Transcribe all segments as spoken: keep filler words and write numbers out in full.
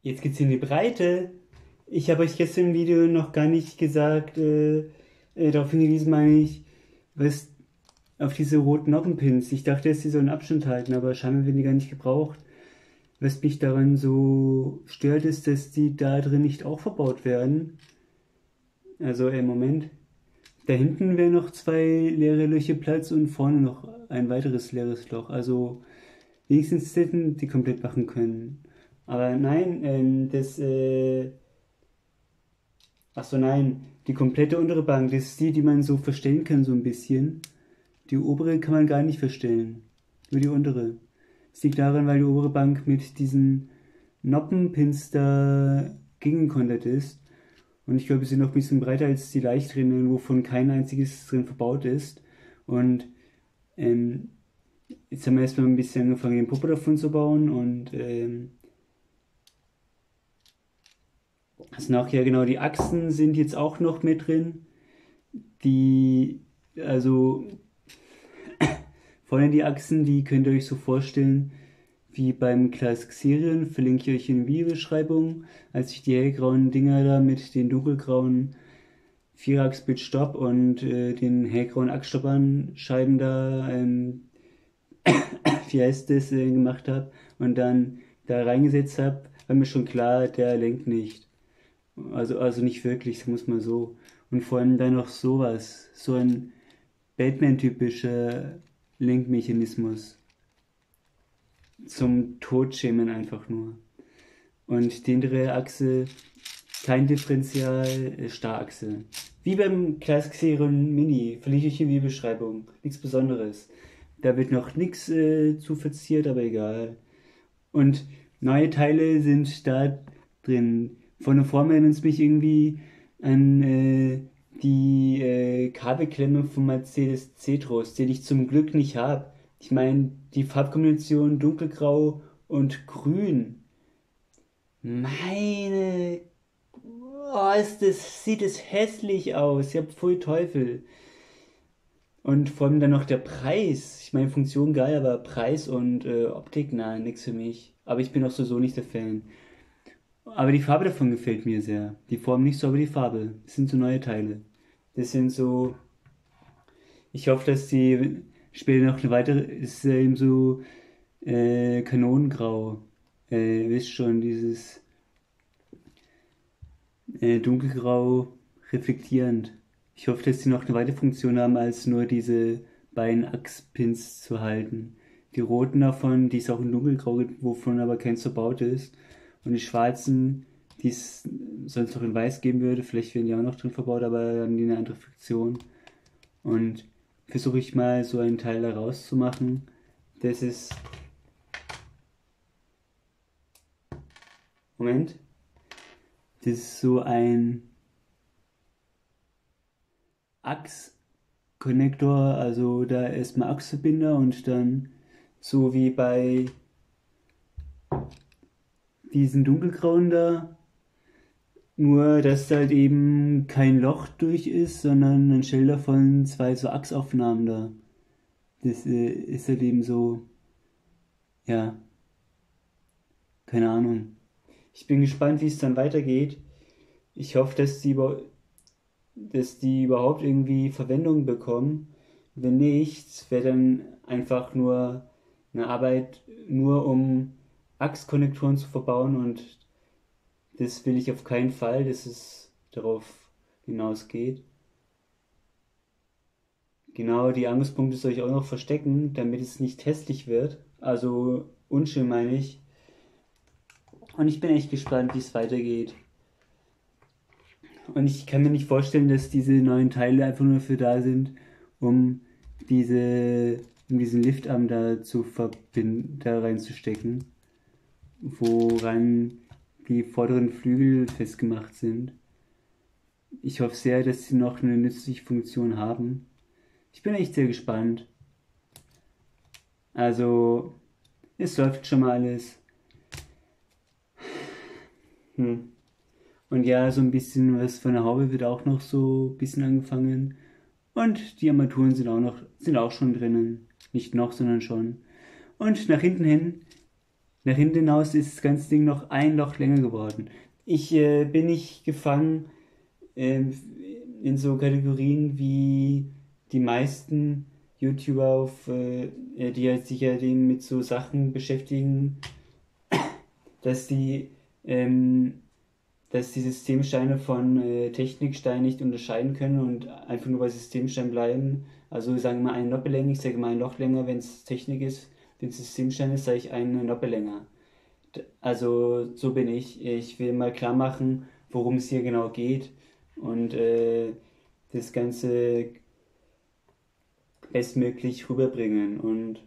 Jetzt geht's in die Breite. Ich habe euch gestern im Video noch gar nicht gesagt, äh, äh, darauf hingewiesen, meine ich, was auf diese roten Noppenpins. Ich dachte, dass die so einen Abstand halten, aber scheinbar werden die gar nicht gebraucht. Was mich daran so stört, ist, dass die da drin nicht auch verbaut werden. Also, im Moment. Da hinten wären noch zwei leere Löcher Platz und vorne noch ein weiteres leeres Loch. Also, wenigstens hätten die komplett machen können. Aber nein, ähm, das, äh, ach so, nein, die komplette untere Bank, das ist die, die man so verstellen kann, so ein bisschen. Die obere kann man gar nicht verstellen. Nur die untere. Das liegt daran, weil die obere Bank mit diesen Noppenpins da gegenkontert ist. Und ich glaube, sie sind noch ein bisschen breiter als die leichteren, wovon kein einziges drin verbaut ist. Und ähm, jetzt haben wir erstmal ein bisschen angefangen, den Popo davon zu bauen. Und ähm, also noch, ja genau, die Achsen sind jetzt auch noch mit drin. Die, also vorne die Achsen, die könnt ihr euch so vorstellen wie beim Classic Xerion, verlinke ich euch in der Videobeschreibung, als ich die hellgrauen Dinger da mit den dunkelgrauen Vierachs mit Stopp und äh, den hellgrauen Achsstoppern-Scheiben da, ähm, wie heißt das, äh, gemacht habe und dann da reingesetzt habe, war mir schon klar, der lenkt nicht. Also, also nicht wirklich, sagen wir es mal so. Und vor allem dann noch sowas, so ein Batman-typischer Lenkmechanismus zum Totschämen einfach nur. Und die hintere Achse, kein Differential, äh, Starrachse. Wie beim Classic Xerion Mini, verlinke ich in die Beschreibung. Nichts Besonderes. Da wird noch nichts äh, zu verziert, aber egal. Und neue Teile sind da drin. Von der Form erinnert es mich irgendwie an äh, die äh, Kabelklemme vom Mercedes C-Tros, den ich zum Glück nicht habe. Ich meine, die Farbkombination dunkelgrau und grün. Meine, oh, ist das, sieht es hässlich aus. Ich hab voll Teufel. Und vor allem dann noch der Preis. Ich meine, Funktion geil, aber Preis und äh, Optik, na, nix für mich. Aber ich bin auch so nicht der Fan. Aber die Farbe davon gefällt mir sehr. Die Form nicht so, aber die Farbe. Das sind so neue Teile. Das sind so. Ich hoffe, dass die später noch eine weitere. Ist ja eben so äh, Kanonengrau. Äh, ihr wisst schon, dieses äh, dunkelgrau reflektierend. Ich hoffe, dass die noch eine weitere Funktion haben, als nur diese beiden Achspins zu halten. Die roten davon, die ist auch in dunkelgrau, wovon aber keins verbaut ist. Und die schwarzen, die es sonst noch in weiß geben würde, vielleicht werden die auch noch drin verbaut, aber dann haben die eine andere Funktion. Und versuche ich mal so einen Teil da rauszumachen. Das ist. Moment. Das ist so ein Achs-Konnektor, also da erstmal Achsverbinder und dann so wie bei diesen dunkelgrauen da, nur dass da halt eben kein Loch durch ist, sondern anstelle davon zwei so Achsaufnahmen da. Das äh, ist halt eben so, ja, keine Ahnung. Ich bin gespannt, wie es dann weitergeht. Ich hoffe, dass die, dass die überhaupt irgendwie Verwendung bekommen. Wenn nicht, wäre dann einfach nur eine Arbeit, nur um Achskonnektoren zu verbauen und das will ich auf keinen Fall, dass es darauf hinausgeht. Genau, die Angstpunkte soll ich auch noch verstecken, damit es nicht hässlich wird. Also unschön meine ich. Und ich bin echt gespannt, wie es weitergeht. Und ich kann mir nicht vorstellen, dass diese neuen Teile einfach nur dafür da sind, um diese, um diesen Liftarm da zu verbinden, da reinzustecken, woran die vorderen Flügel festgemacht sind. Ich hoffe sehr, dass sie noch eine nützliche Funktion haben. Ich bin echt sehr gespannt. Also, es läuft schon mal alles. Hm. Und ja, so ein bisschen was von der Haube wird auch noch so ein bisschen angefangen. Und die Armaturen sind auch noch, sind auch schon drinnen. Nicht noch, sondern schon. Und nach hinten hin nach hinten hinaus ist das ganze Ding noch ein Loch länger geworden. Ich äh, bin nicht gefangen ähm, in so Kategorien wie die meisten YouTuber, auf, äh, äh, die halt sich ja dem mit so Sachen beschäftigen, dass die, ähm, dass die Systemsteine von äh, Techniksteinen nicht unterscheiden können und einfach nur bei Systemstein bleiben. Also sagen wir mal eine Noppelänge, ich sage mal ein Loch länger, wenn es Technik ist. Wenn es Systemstein ist, sage ich eine Noppe länger. D- Also so bin ich. Ich will mal klar machen, worum es hier genau geht und äh, das Ganze bestmöglich rüberbringen. Und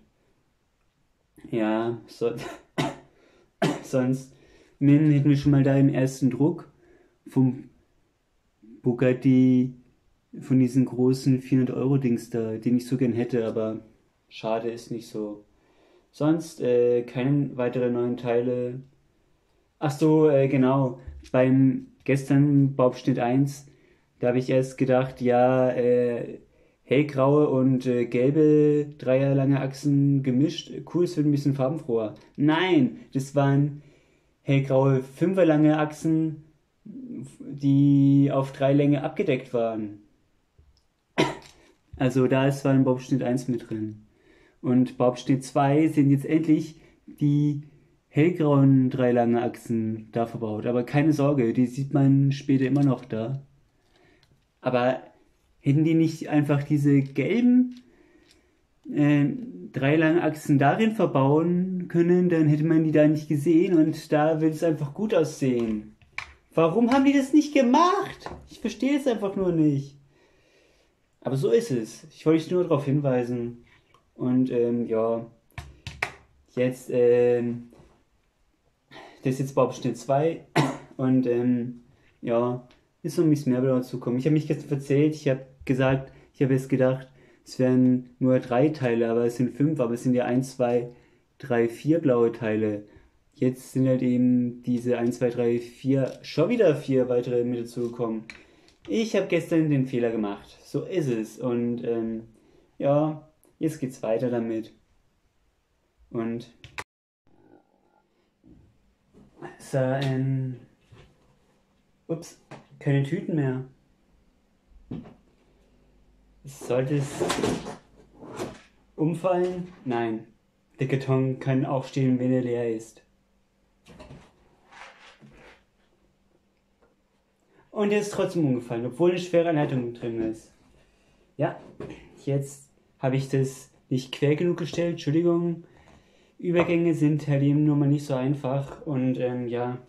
ja, so, sonst Min hätten wir schon mal da im ersten Druck vom Bugatti, von diesen großen vierhundert-Euro-Dings da, den ich so gern hätte, aber schade ist nicht so. Sonst äh, keine weiteren neuen Teile. Ach so, äh, genau. Beim gestern Bauabschnitt eins, da habe ich erst gedacht, ja, äh, hellgraue und äh, gelbe dreierlange Achsen gemischt. Cool, es wird ein bisschen farbenfroher. Nein, das waren hellgraue fünferlange Achsen, die auf drei Länge abgedeckt waren. Also da ist zwar ein Bauabschnitt eins mit drin. Und Bauabschnitt zwei sind jetzt endlich die hellgrauen drei lange Achsen da verbaut. Aber keine Sorge, die sieht man später immer noch da. Aber hätten die nicht einfach diese gelben äh, drei lange Achsen darin verbauen können, dann hätte man die da nicht gesehen und da wird es einfach gut aussehen. Warum haben die das nicht gemacht? Ich verstehe es einfach nur nicht. Aber so ist es. Ich wollte dich nur darauf hinweisen. Und ähm, ja, jetzt, ähm, das ist jetzt Bauabschnitt zwei. Und ähm, ja, ist noch ein bisschen mehr dazu kommen. Ich habe mich gestern verzählt. Ich habe gesagt, ich habe jetzt gedacht, es wären nur drei Teile, aber es sind fünf. Aber es sind ja eins, zwei, drei, vier blaue Teile. Jetzt sind halt eben diese eins, zwei, drei, vier, schon wieder vier weitere mit dazu gekommen. Ich habe gestern den Fehler gemacht. So ist es. Und ähm, ja, jetzt geht's weiter damit. Und so, ähm, ups, keine Tüten mehr. Sollte es umfallen? Nein. Der Karton kann auch stehen, wenn er leer ist. Und er ist trotzdem umgefallen, obwohl eine schwere Anleitung drin ist. Ja, jetzt habe ich das nicht quer genug gestellt, Entschuldigung. Übergänge sind halt eben nur mal nicht so einfach und ähm, ja.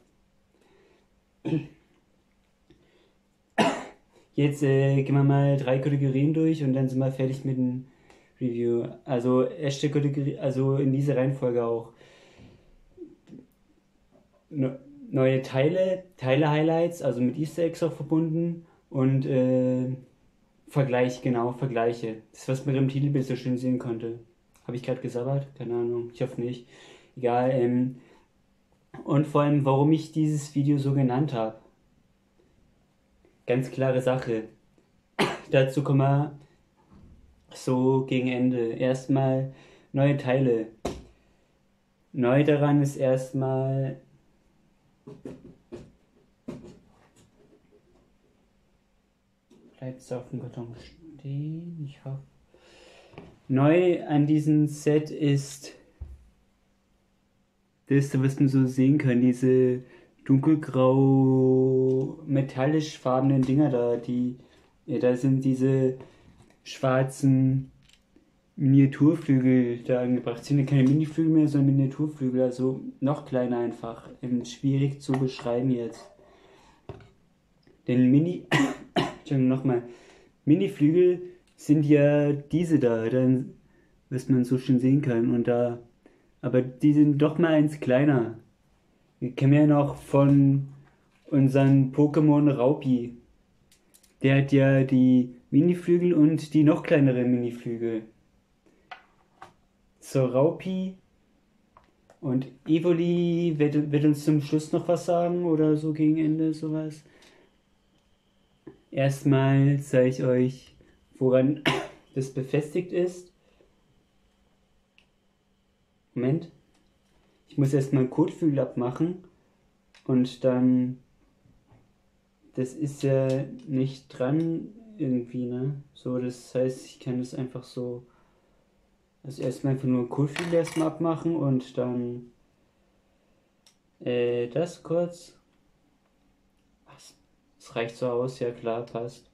Jetzt äh, gehen wir mal drei Kategorien durch und dann sind wir fertig mit dem Review. Also erste Kategorie, also in dieser Reihenfolge auch. No, neue Teile, Teile-Highlights, also mit Easter Eggs auch verbunden und äh, Vergleich, genau, Vergleiche. Das, was man im Titelbild so schön sehen konnte. Habe ich gerade gesabbert? Keine Ahnung, ich hoffe nicht. Egal, ähm, und vor allem, warum ich dieses Video so genannt habe. Ganz klare Sache. Dazu kommen wir so gegen Ende. Erstmal neue Teile. Neu daran ist erstmal bleibt es auf dem Karton stehen. Ich hoffe. Neu an diesem Set ist das, was man so sehen kann, diese dunkelgrau metallisch farbenen Dinger da, die, ja, da sind diese schwarzen Miniaturflügel da angebracht. Sind ja keine Miniflügel mehr, sondern Miniaturflügel, also noch kleiner einfach. Ähm, schwierig zu beschreiben jetzt. Denn Mini, Entschuldigung, nochmal, Miniflügel sind ja diese da, dann, was man so schön sehen kann. Und da, aber die sind doch mal eins kleiner. Wir kennen ja noch von unserem Pokémon Raupi. Der hat ja die Miniflügel und die noch kleineren Miniflügel. So, Raupi und Evoli wird, wird uns zum Schluss noch was sagen oder so gegen Ende sowas. Erstmal zeige ich euch, woran das befestigt ist. Moment. ich muss erstmal einen Kotflügel abmachen und dann, das ist ja nicht dran irgendwie, ne? So, das heißt, ich kann das einfach so, also erstmal einfach nur einen Kotflügel erstmal abmachen und dann äh, das kurz. Ach, das reicht so aus, ja klar, passt.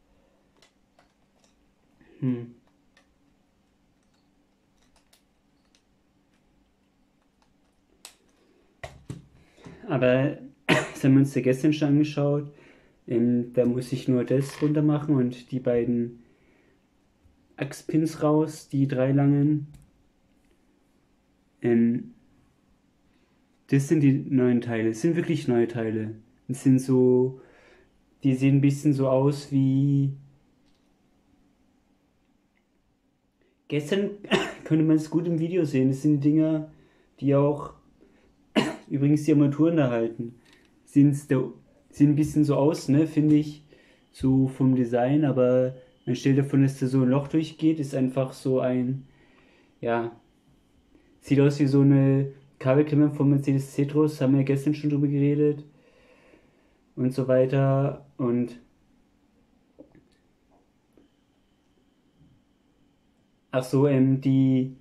Hm. Aber das haben wir uns ja gestern schon angeschaut. Ähm, da muss ich nur das runter machen und die beiden Achspins raus, die drei langen. Ähm, das sind die neuen Teile. Das sind wirklich neue Teile. Das sind so, die sehen ein bisschen so aus wie. Gestern konnte man es gut im Video sehen. Das sind die Dinger, die auch übrigens die Armaturen da halten. Sind's da, sehen ein bisschen so aus, ne, finde ich, so vom Design, aber anstelle davon, dass da so ein Loch durchgeht, ist einfach so ein, ja, sieht aus wie so eine Kabelklemme von Mercedes Cetrus, haben wir ja gestern schon drüber geredet und so weiter und ach so, ähm, die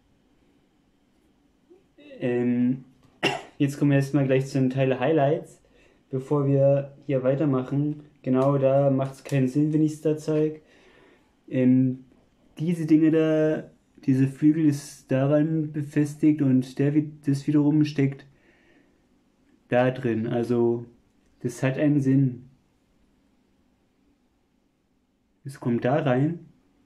ähm, jetzt kommen wir erstmal gleich zu den Teil Highlights, bevor wir hier weitermachen. Genau, da macht es keinen Sinn, wenn ich es da zeige. Ähm, diese Dinge da, diese Flügel ist daran befestigt und der, das wiederum steckt da drin. Also, das hat einen Sinn. Es kommt da rein.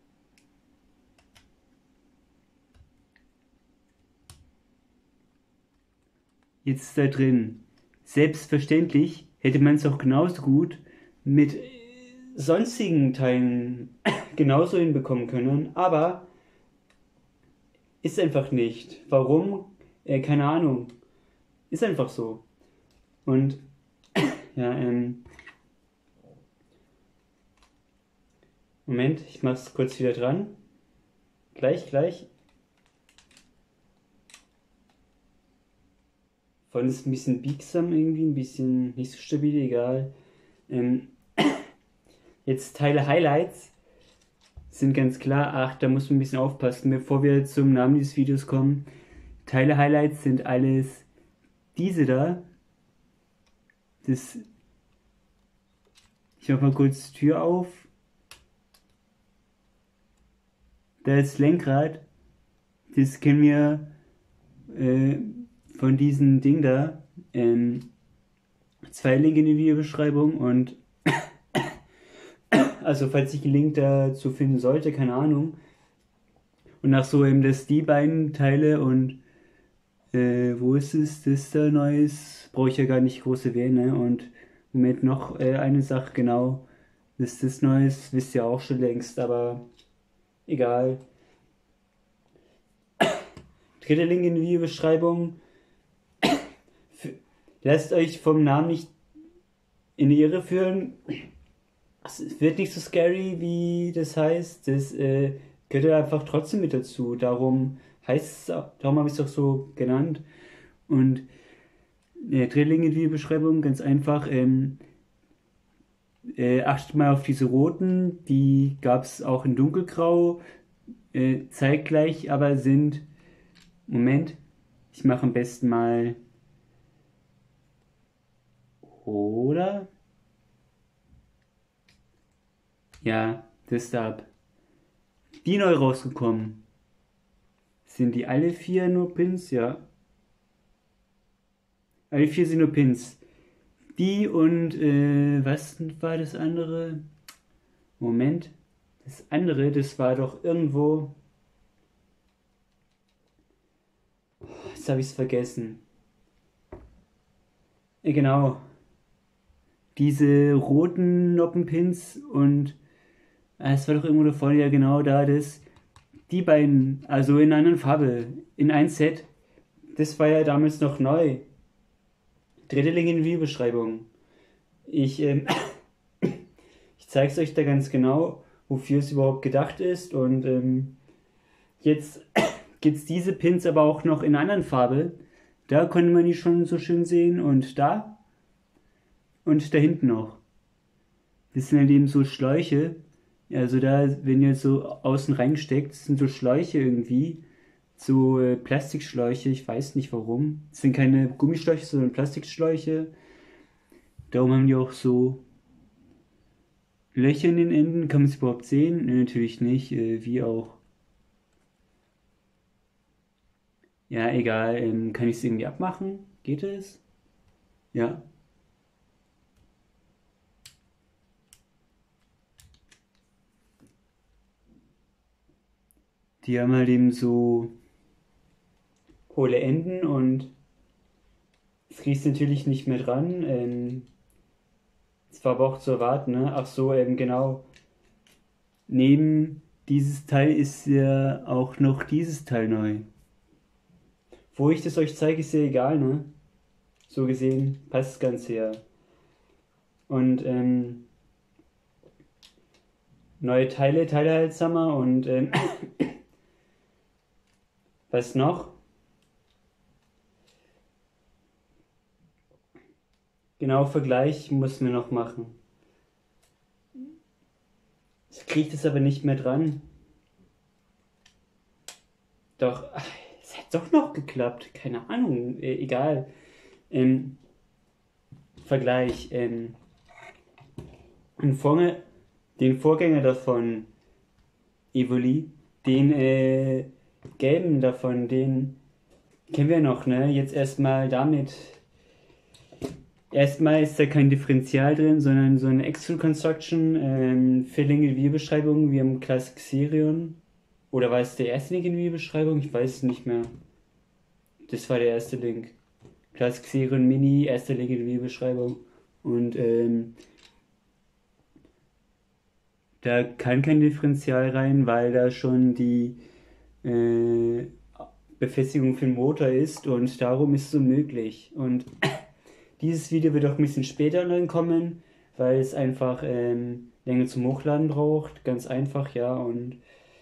Jetzt ist da drin. Selbstverständlich hätte man es auch genauso gut mit sonstigen Teilen genauso hinbekommen können, aber ist einfach nicht. Warum? Äh, keine Ahnung. Ist einfach so. Und ja, ähm. Moment, ich mach's kurz wieder dran. Gleich, gleich. Von ist ein bisschen biegsam irgendwie, ein bisschen nicht so stabil, egal. Ähm, jetzt Teile Highlights sind ganz klar. Ach, da muss man ein bisschen aufpassen, bevor wir zum Namen dieses Videos kommen. Teile Highlights sind alles diese da. Das. Ich mach mal kurz die Tür auf. Da ist das Lenkrad. Das kennen wir äh, von diesem Ding da. Ähm, zwei Linke in der Videobeschreibung und also falls ich einen Link dazu finden sollte, keine Ahnung. Und nach so eben, dass die beiden Teile und äh, wo ist es, das da Neues, brauche ich ja gar nicht groß erwähnen, ne? Und Moment noch äh, eine Sache, genau, das ist Neues, wisst ihr auch schon längst, aber egal. Dritter Link in der Videobeschreibung. Lasst euch vom Namen nicht in die Irre führen. Es wird nicht so scary, wie das heißt. Das äh, gehört einfach trotzdem mit dazu. Darum heißt es, darum habe ich es auch so genannt. Und äh, Drilling in die Beschreibung, ganz einfach. Ähm, äh, achtet mal auf diese roten. Die gab es auch in dunkelgrau. Äh, zeitgleich, aber sind. Moment. Ich mache am besten mal. Oder? Ja, das da. Die neu rausgekommen. Sind die alle vier nur Pins? Ja. Alle vier sind nur Pins. Die und, äh, was war das andere? Moment. Das andere, das war doch irgendwo. Jetzt habe ich es vergessen. Äh, genau. Diese roten Noppenpins und äh, es war doch irgendwo da vorne, ja genau da, das. Die beiden, also in einer anderen Farbe, in ein Set. Das war ja damals noch neu. Dritte Link in der Videobeschreibung. Ich, ähm, ich zeige es euch da ganz genau, wofür es überhaupt gedacht ist. Und ähm, jetzt gibt es diese Pins aber auch noch in einer anderen Farbe. Da konnte man die schon so schön sehen und da und da hinten noch. Das sind halt eben so Schläuche. Also da, wenn ihr so außen reingesteckt, das sind so Schläuche irgendwie. So äh, Plastikschläuche, ich weiß nicht warum. Das sind keine Gummischläuche, sondern Plastikschläuche. Darum haben die auch so Löcher in den Enden. Kann man es überhaupt sehen? Nee, natürlich nicht. Äh, wie auch. Ja, egal. Ähm, kann ich es irgendwie abmachen? Geht es? Ja. Die haben halt eben so hohle Enden und es kriegst natürlich nicht mehr dran. Ähm, es war aber auch zu erwarten, ne? Ach so, ähm, genau. Neben dieses Teil ist ja auch noch dieses Teil neu. Wo ich das euch zeige, ist ja egal, ne? So gesehen passt das Ganze ja. Und ähm, neue Teile, Teilehaltsammer und ähm, was noch? Genau, Vergleich müssen wir noch machen. Ich kriege das aber nicht mehr dran. Doch, ach, es hat doch noch geklappt. Keine Ahnung, äh, egal. Ähm, Vergleich. Ähm, den, Vorgänger, den Vorgänger davon, Evoli, den äh, gelben davon, den kennen wir noch, ne? Jetzt erstmal damit. Erstmal ist da kein Differential drin, sondern so eine Extrude Construction, ähm, für Länge-Videobeschreibung wie im Classic Xerion. Oder war es der erste Link in die Videobeschreibung? Ich weiß es nicht mehr. Das war der erste Link. Classic Xerion Mini, erster Link in die Videobeschreibung. Und ähm, da kann kein Differential rein, weil da schon die äh, Befestigung für den Motor ist und darum ist es unmöglich. Und dieses Video wird auch ein bisschen später online kommen, weil es einfach ähm, länger zum Hochladen braucht. Ganz einfach, ja. Und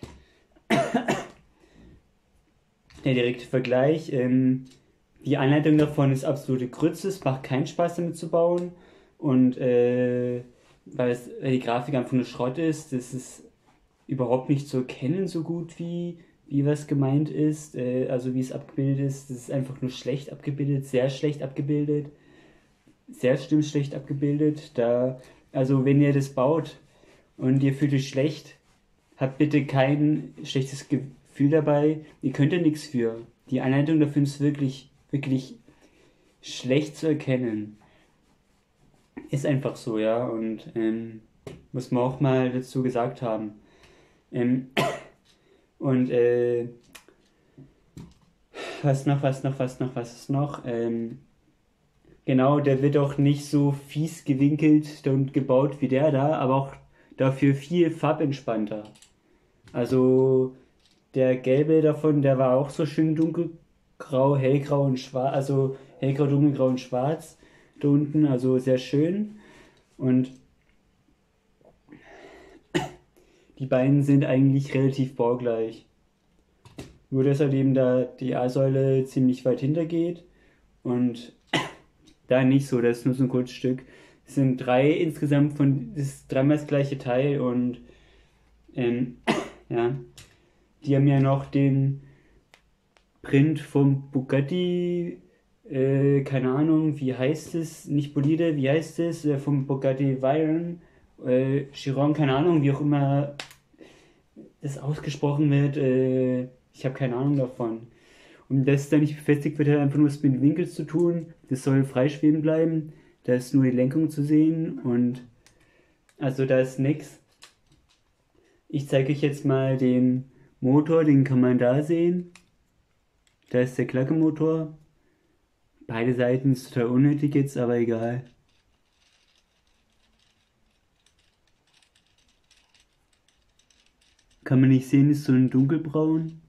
der direkte Vergleich. Ähm, die Anleitung davon ist absolute Grütze. Es macht keinen Spaß damit zu bauen. Und äh, weil, es, weil die Grafik einfach nur Schrott ist, das ist überhaupt nicht zu erkennen so gut wie, wie was gemeint ist. Äh, also wie es abgebildet ist. Das ist einfach nur schlecht abgebildet, sehr schlecht abgebildet. Sehr schlimm schlecht abgebildet. Da, also wenn ihr das baut und ihr fühlt euch schlecht, habt bitte kein schlechtes Gefühl dabei. Ihr könnt ja nichts für. Die Anleitung dafür ist wirklich, wirklich schlecht zu erkennen. Ist einfach so, ja. Und ähm, muss man auch mal dazu gesagt haben. Ähm, und äh, was noch, was noch, was noch, was ist noch? Ähm, Genau, der wird auch nicht so fies gewinkelt und gebaut wie der da, aber auch dafür viel farbentspannter. Also der gelbe davon, der war auch so schön dunkelgrau, hellgrau und schwarz, also hellgrau, dunkelgrau und schwarz da unten, also sehr schön. Und die beiden sind eigentlich relativ baugleich. Nur dass halt eben da die A-Säule ziemlich weit hinter geht und da nicht so, das ist nur so ein Kurzstück. Es sind drei insgesamt von, das ist dreimal das gleiche Teil und ähm, ja, die haben ja noch den Print vom Bugatti, äh, keine Ahnung, wie heißt es, nicht Bolide, wie heißt es, äh, vom Bugatti Veyron, äh, Chiron, keine Ahnung, wie auch immer das ausgesprochen wird, äh, ich habe keine Ahnung davon. Und das dann nicht befestigt wird, hat einfach nur was mit den Winkels zu tun. Das soll freischweben bleiben. Da ist nur die Lenkung zu sehen und also da ist nix. Ich zeige euch jetzt mal den Motor, den kann man da sehen. Da ist der Klackermotor. Beide Seiten ist total unnötig jetzt, aber egal. Kann man nicht sehen, ist so ein dunkelbraun.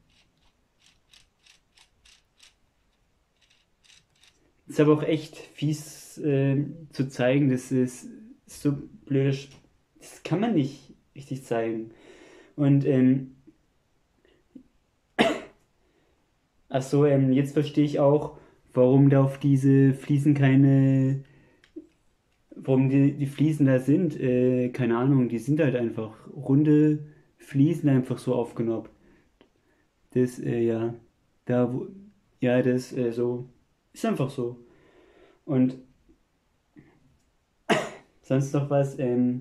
Ist aber auch echt fies äh, zu zeigen, das ist so blöd. Das kann man nicht richtig zeigen. Und ähm, ach so, ähm, jetzt verstehe ich auch, warum da auf diese Fliesen keine, warum die, die Fliesen da sind, äh, keine Ahnung, die sind halt einfach runde Fliesen einfach so aufgenoppt. Das, äh, ja, da, wo, ja, das, äh, so, ist einfach so. Und sonst noch was, ähm,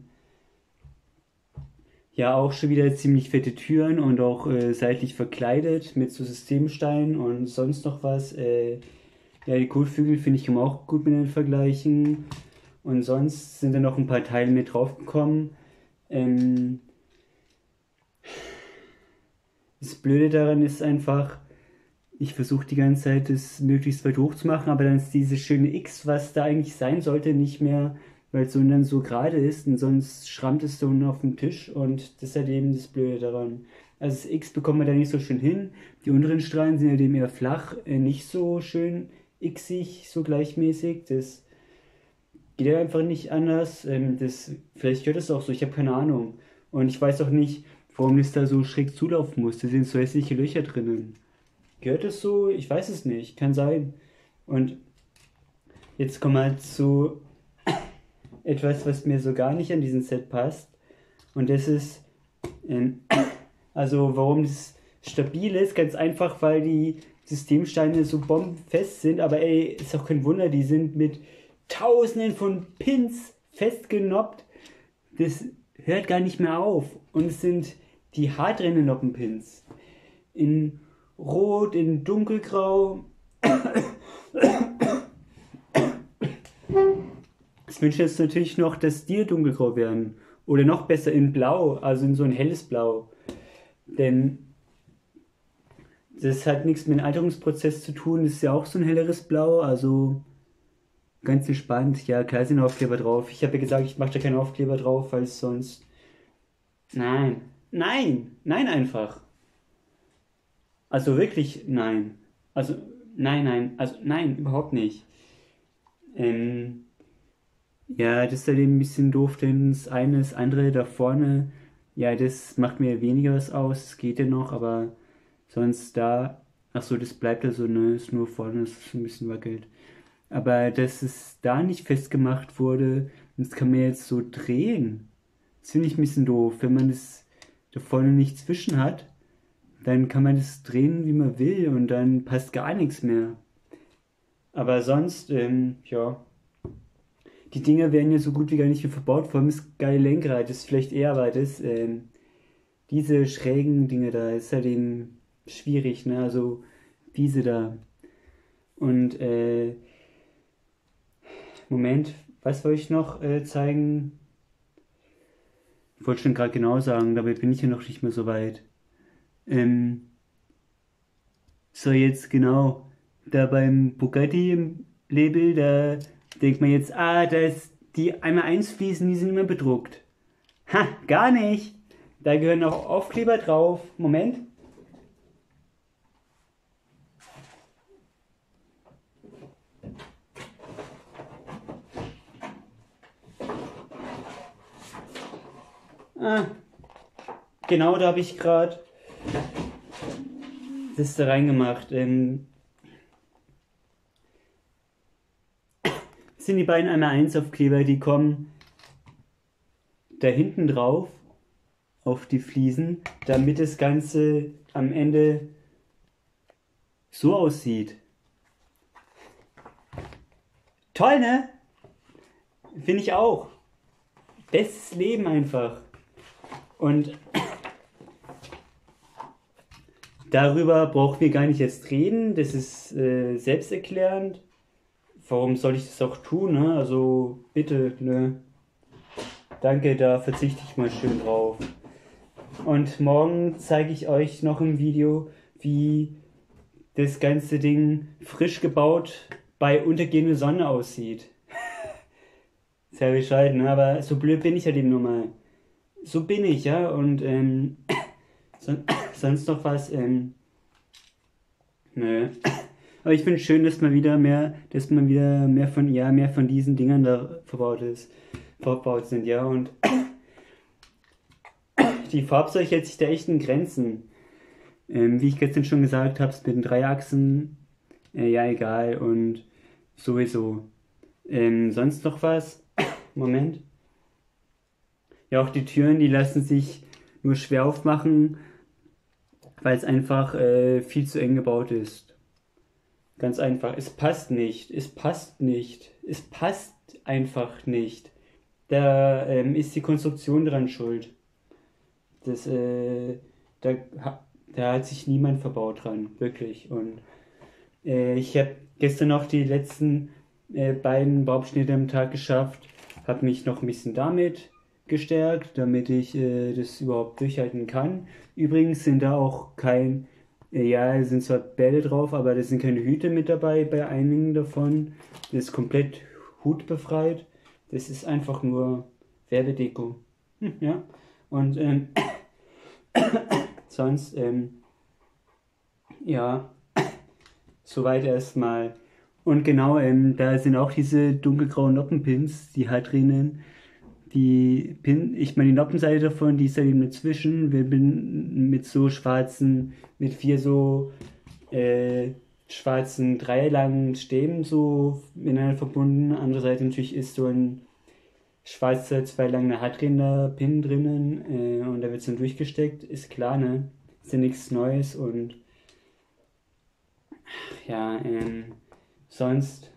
ja, auch schon wieder ziemlich fette Türen und auch äh, seitlich verkleidet mit so Systemsteinen und sonst noch was. Äh, ja, die Kotflügel finde ich kann man auch gut mit den vergleichen. Und sonst sind da noch ein paar Teile mit draufgekommen. Ähm, das Blöde daran ist einfach, ich versuche die ganze Zeit das möglichst weit hoch zu machen, aber dann ist dieses schöne X, was da eigentlich sein sollte, nicht mehr, weil es so dann so gerade ist und sonst schrammt es so auf dem Tisch und das ist halt eben das Blöde daran. Also das X bekommt man da nicht so schön hin. Die unteren Strahlen sind halt eben eher flach, äh, nicht so schön xig, so gleichmäßig. Das geht ja einfach nicht anders. Ähm, das, vielleicht gehört das auch so, ich habe keine Ahnung. Und ich weiß auch nicht, warum das da so schräg zulaufen muss. Da sind so hässliche Löcher drinnen. Gehört das so? Ich weiß es nicht. Kann sein. Und jetzt kommen wir halt zu etwas, was mir so gar nicht an diesem Set passt. Und das ist, ähm, also warum das stabil ist, ganz einfach, weil die Systemsteine so bombenfest sind. Aber ey, ist auch kein Wunder, die sind mit Tausenden von Pins festgenoppt. Das hört gar nicht mehr auf. Und es sind die Haartrennennoppen-Pins. In Rot, in Dunkelgrau. Ich wünsche jetzt natürlich noch, dass die dunkelgrau werden. Oder noch besser in Blau, also in so ein helles Blau. Denn das hat nichts mit dem Alterungsprozess zu tun. Das ist ja auch so ein helleres Blau, also ganz entspannt. Ja, klar sind Aufkleber drauf. Ich habe ja gesagt, ich mache da keinen Aufkleber drauf, weil es sonst... Nein, nein, nein einfach. Also wirklich nein. Also nein, nein, also nein, überhaupt nicht. Ähm, ja, das ist halt eben ein bisschen doof, denn das eine, das andere da vorne, ja, das macht mir weniger was aus, das geht ja noch, aber sonst da, ach so, das bleibt ja so, ne, ist nur vorne, das ist ein bisschen wackelt. Aber dass es da nicht festgemacht wurde, das kann man jetzt so drehen. Das finde ich ein bisschen doof, wenn man das da vorne nicht zwischen hat. Dann kann man das drehen, wie man will und dann passt gar nichts mehr. Aber sonst, ähm, ja, die Dinger werden ja so gut wie gar nicht mehr verbaut. Vor allem das geile Lenkrad, das ist vielleicht eher, aber das, ähm, diese schrägen Dinge da, ist halt eben schwierig, ne? Also diese da. Und, äh, Moment, was wollte ich noch äh, zeigen? Ich wollte schon gerade genau sagen, dabei bin ich ja noch nicht mehr so weit. Ähm, so jetzt genau, da beim Bugatti im Label, da denkt man jetzt, ah, da ist die einmal eins Fliesen, die sind immer bedruckt. Ha, gar nicht. Da gehören auch Aufkleber drauf. Moment. Ah, genau, da habe ich gerade das da reingemacht. Ähm, das sind die beiden einmal eins Aufkleber, die kommen da hinten drauf auf die Fliesen, damit das Ganze am Ende so aussieht. Toll, ne? Finde ich auch. Bestes Leben einfach. Und darüber brauchen wir gar nicht erst reden. Das ist äh, selbsterklärend. Warum soll ich das auch tun, ne? Also bitte, ne? Danke, da verzichte ich mal schön drauf. Und morgen zeige ich euch noch im Video, wie das ganze Ding frisch gebaut bei untergehender Sonne aussieht. Sehr bescheiden, ne? Aber so blöd bin ich halt eben nur mal. So bin ich, ja, und ähm, son sonst noch was, ähm, nö. Aber ich finde es schön, dass man wieder mehr, dass man wieder mehr von, ja, mehr von diesen Dingern da verbaut ist, verbaut sind, ja, und die Farbzeug hält sich da echt in Grenzen. Ähm, wie ich gestern schon gesagt habe, mit den Dreiachsen Äh, ja, egal und sowieso. Ähm, sonst noch was? Moment. Ja, auch die Türen, die lassen sich nur schwer aufmachen, weil es einfach äh, viel zu eng gebaut ist. Ganz einfach. Es passt nicht. Es passt nicht. Es passt einfach nicht. Da ähm, ist die Konstruktion dran schuld. Das, äh, da, ha- da hat sich niemand verbaut dran, wirklich. Und äh, ich habe gestern noch die letzten äh, beiden Bauabschnitte am Tag geschafft, habe mich noch ein bisschen damit gestärkt, damit ich äh, das überhaupt durchhalten kann. Übrigens sind da auch kein, äh, ja, es sind zwar Bälle drauf, aber da sind keine Hüte mit dabei bei einigen davon. Das ist komplett hutbefreit. Das ist einfach nur Werbedeko. Hm, ja. Und ähm, sonst, ähm, ja, soweit erstmal. Und genau, ähm, da sind auch diese dunkelgrauen Noppenpins, die halt drinnen. Die Pin, ich meine, die Noppenseite davon, die ist da eben dazwischen. Wir bin mit so schwarzen, mit vier so äh, schwarzen dreilangen Stäben so miteinander verbunden. Andere Seite natürlich ist so ein schwarzer, zwei lange Hartränder Pin drinnen äh, und da wird es dann durchgesteckt. Ist klar, ne? Ist ja nichts Neues und ja, ähm, sonst,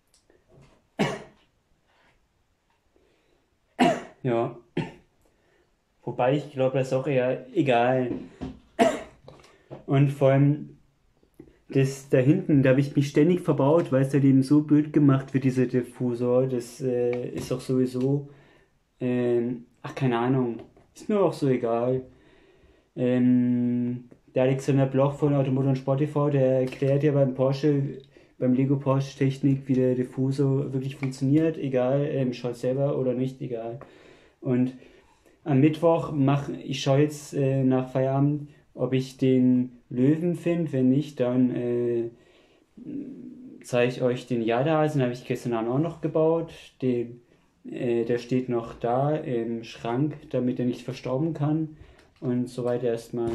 ja. Wobei ich glaube, das ist auch eher egal. Und vor allem das da hinten, da habe ich mich ständig verbaut, weil es halt eben so blöd gemacht wird, dieser Diffusor. Das äh, ist auch sowieso, ähm, ach, keine Ahnung. Ist mir auch so egal. Ähm, der Alexander Bloch von Automotor und Sport T V, der erklärt ja beim Porsche, beim Lego Porsche Technik, wie der Diffusor wirklich funktioniert. Egal, ähm, schaut selber oder nicht, egal. Und am Mittwoch mach, ich schaue jetzt äh, nach Feierabend, ob ich den Löwen finde. Wenn nicht, dann äh, zeige ich euch den Jadasen. Den habe ich gestern Abend auch noch gebaut. Den, äh, der steht noch da im Schrank, damit er nicht verstauben kann. Und soweit erstmal.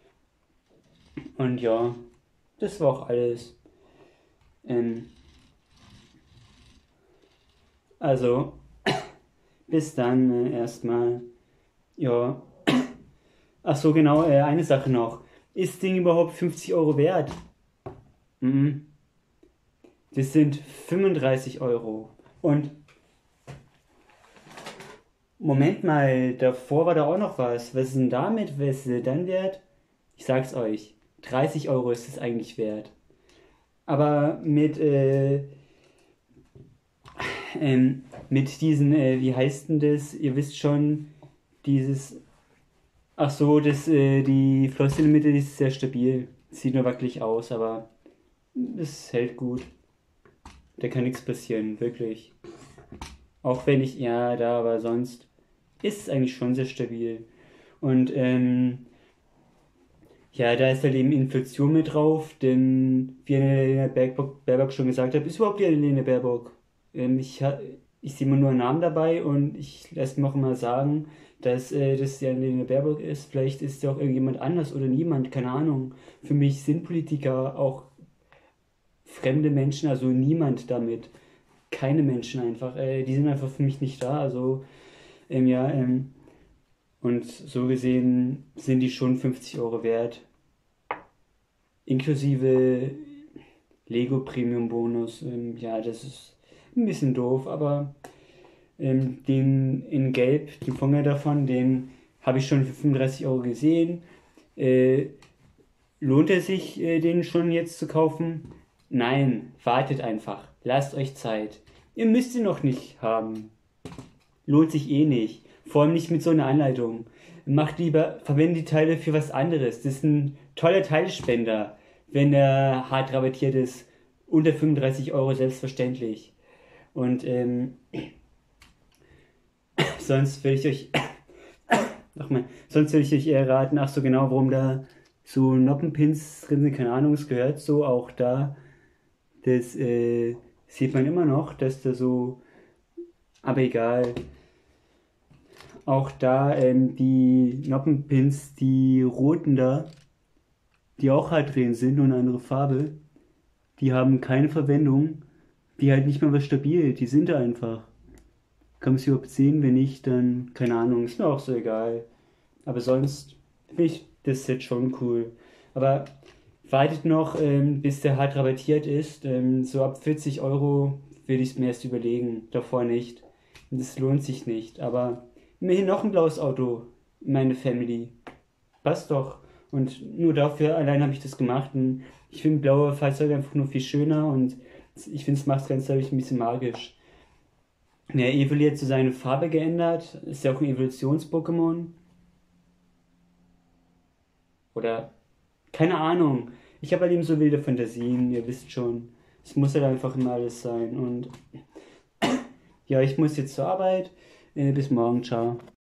Und ja, das war auch alles. Ähm, also, bis dann äh, erstmal. Ja. Ach so, genau, äh, eine Sache noch. Ist das Ding überhaupt fünfzig Euro wert? Mhm. Das sind fünfunddreißig Euro. Und Moment mal, davor war da auch noch was. Was ist denn damit? Was ist denn dann wert? Ich sag's euch. dreißig Euro ist es eigentlich wert. Aber mit, äh, ähm, mit diesen, äh, wie heißt denn das? Ihr wisst schon, dieses. Ach so, das, äh, die Flosse in der Mitte die ist sehr stabil. Sieht nur wackelig aus, aber es hält gut. Da kann nichts passieren, wirklich. Auch wenn ich, ja, da, aber sonst ist es eigentlich schon sehr stabil. Und ähm, ja, da ist halt eben Inflation mit drauf, denn wie Annalena Baerbock, Baerbock schon gesagt hat, ist überhaupt die Annalena Baerbock. Ähm, ich ha- ich sehe immer nur einen Namen dabei und ich lasse mir auch immer sagen, dass äh, das die Annalena Baerbock ist. Vielleicht ist ja auch irgendjemand anders oder niemand, keine Ahnung. Für mich sind Politiker auch fremde Menschen, also niemand damit. Keine Menschen einfach. Äh, die sind einfach für mich nicht da. Also, ähm, ja, ähm, und so gesehen sind die schon fünfzig Euro wert. Inklusive Lego Premium Bonus. Ähm, ja, das ist ein bisschen doof, aber ähm, den in Gelb, den Vorgänger davon, den habe ich schon für fünfunddreißig Euro gesehen. Äh, lohnt es sich, äh, den schon jetzt zu kaufen? Nein, wartet einfach. Lasst euch Zeit. Ihr müsst ihn noch nicht haben. Lohnt sich eh nicht. Vor allem nicht mit so einer Anleitung. Macht lieber, verwendet die Teile für was anderes. Das ist ein toller Teilespender, wenn er hart rabattiert ist. Unter fünfunddreißig Euro selbstverständlich. Und ähm, sonst will ich euch, ach mal, sonst will ich euch eher raten, ach so genau, warum da so Noppenpins drin sind, keine Ahnung, es gehört so auch da. Das äh, sieht man immer noch, dass da so, aber egal. Auch da ähm, die Noppenpins, die roten da, die auch halt drin sind, nur eine andere Farbe, die haben keine Verwendung, die halt nicht mal was stabil, die sind da einfach. Kann man sie überhaupt sehen? Wenn nicht, dann keine Ahnung, ist mir auch so egal. Aber sonst finde ich das Set schon cool. Aber wartet noch, ähm, bis der hart rabattiert ist. Ähm, so ab vierzig Euro würde ich es mir erst überlegen, davor nicht. Das lohnt sich nicht. Aber immerhin noch ein blaues Auto in meine Family. Passt doch. Und nur dafür allein habe ich das gemacht. Und ich finde blaue Fahrzeuge einfach nur viel schöner und ich finde, es macht das Ganze dadurch ein bisschen magisch. Ja, Evoli hat so seine Farbe geändert. Ist ja auch ein Evolutions-Pokémon. Oder keine Ahnung. Ich habe halt eben so wilde Fantasien, ihr wisst schon. Es muss halt einfach immer alles sein. Und ja, ich muss jetzt zur Arbeit. Äh, bis morgen, ciao.